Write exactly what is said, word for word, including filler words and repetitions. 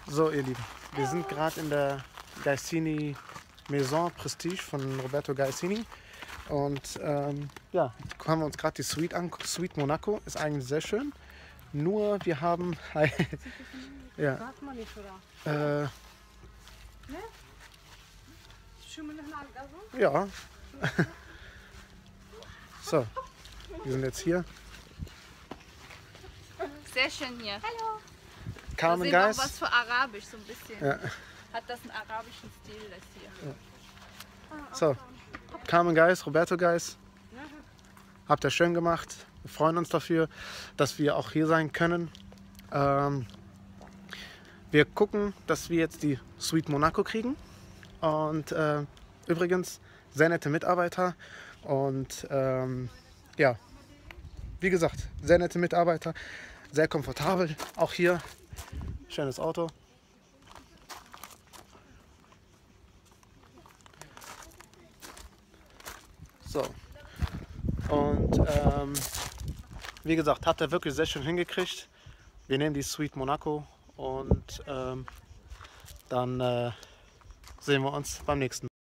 So, ihr Lieben, wir sind gerade in der Gaisini Maison Prestige von Roberto Gaisini. Und ähm, ja, haben wir uns gerade die Suite an. Suite Monaco ist eigentlich sehr schön. Nur wir haben ja, äh, ja. So, wir sind jetzt hier. Sehr schön hier. Hallo. Carmen da Guys. sehen wir auch was für Arabisch, so ein bisschen. Ja. Hat das einen arabischen Stil, das hier. Ja. So, Carmen Guys, Roberto Guys. Habt ihr schön gemacht. Wir freuen uns dafür, dass wir auch hier sein können. Ähm, wir gucken, dass wir jetzt die Suite Monaco kriegen. Und äh, übrigens, sehr nette Mitarbeiter. Und ähm, ja, wie gesagt, sehr nette Mitarbeiter. Sehr komfortabel. Auch hier, schönes Auto. So. Und ähm, wie gesagt, hat er wirklich sehr schön hingekriegt. Wir nehmen die Suite Monaco und ähm, dann äh, sehen wir uns beim nächsten Mal.